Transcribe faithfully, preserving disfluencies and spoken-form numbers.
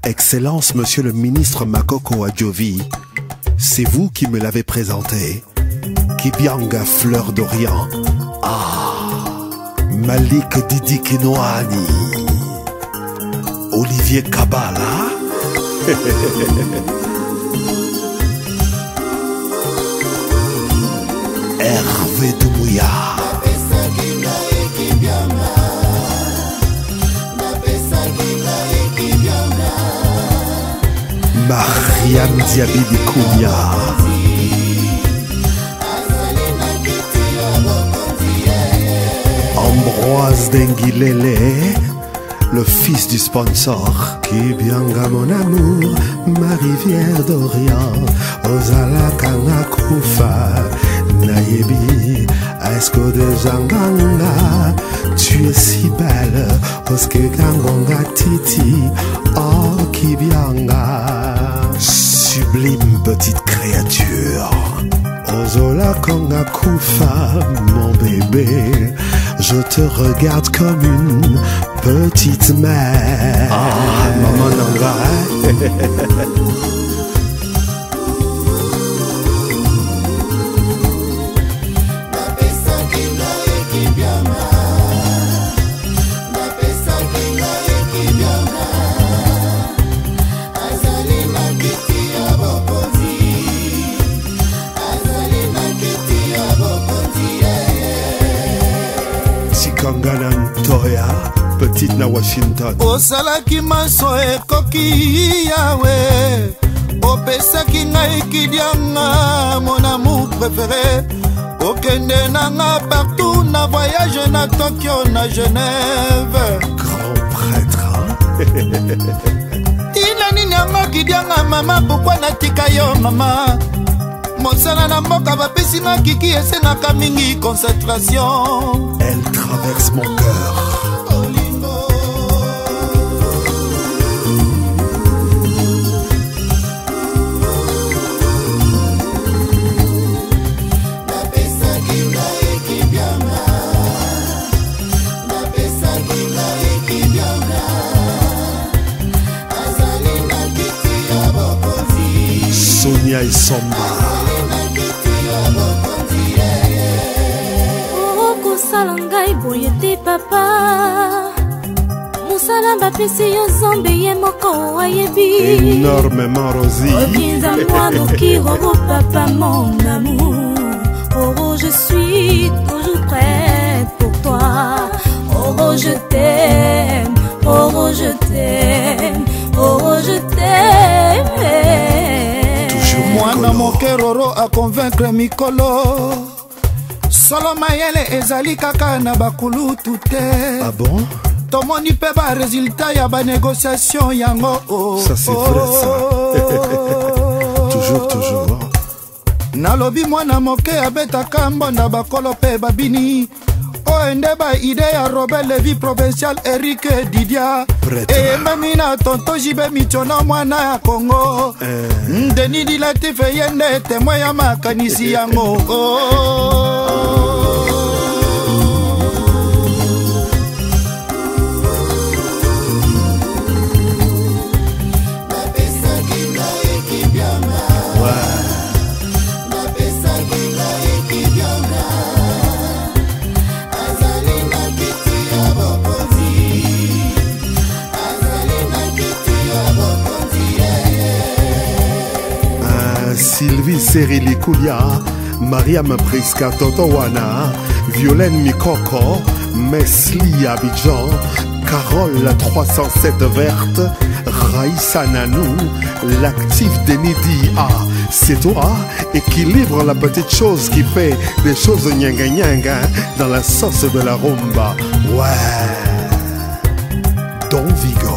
Excellence, monsieur le ministre Makoko Adjovi, c'est vous qui me l'avez présenté. Kibianga Fleur d'Orient. Ah, Malik Didi Kinoani. Olivier Kabala. Hervé Doumbouya. Mariam Diabidi Kounia. Ambroise Denguilele, le fils du sponsor. Kibianga mon amour, ma rivière d'Orient. Ozala Kanga Koufa, Nayebi, Esko de Zanganga. Tu es si belle, Oske Kangonga Titi, oh Kibianga. Sublime petite créature. Ozola Konga Koufa, mon bébé. Je te regarde comme une petite mère. Ah, maman Nanga. Toya, petite na Washington. Osalaki maso ekoki yawe, opesaki ngai kidianga, mon amour préféré. Okende nanga partout na voyage na Tokyo na Genève. Grand prêtre, hein? Tina ninyanga kidianga mama, pourquoi natika yo mama? Mosala na mboka bapesi nga kiki esengaka mingi concentration. Elle traverse mon cœur. Sonia et Samba. Salangai boyete papa Musala bapesi yo zombe ye moko ayebi. Énormément Rosie. Reviens à moi Noki Robo papa mon amour. Oh je suis toujours prête pour toi. Oh je t'aime. Oh je t'aime. Oh je t'aime. Toujours Mwana moke Roro a convaincre Mikolo. Solo mayele ezali kaka na bakulu tout. Ah bon? Tomoni pe ba résultat ya ba négociation yango. Oh, ça c'est vrai ça. Toujours, toujours. Nalobi mwana moke abetaka mbonda bakolo pe babini. Oende ba ide ya Robert Lévy provincial Eric Didia. E mamina tonto jibe michono mwana ya Congo. Ndeni dilati fe yende temwe ya makanisi yango. Sylvie Serili Koulia, Mariam Priska Totowana, Violaine Mikoko, Mesli Abidjan, Carole trois cent sept Verte, Raïssa Nanou, l'actif Denidi A. C'est toi, équilibre la petite chose qui fait des choses nyanga nyanga dans la sauce de la rumba. Ouais, Don Vigo.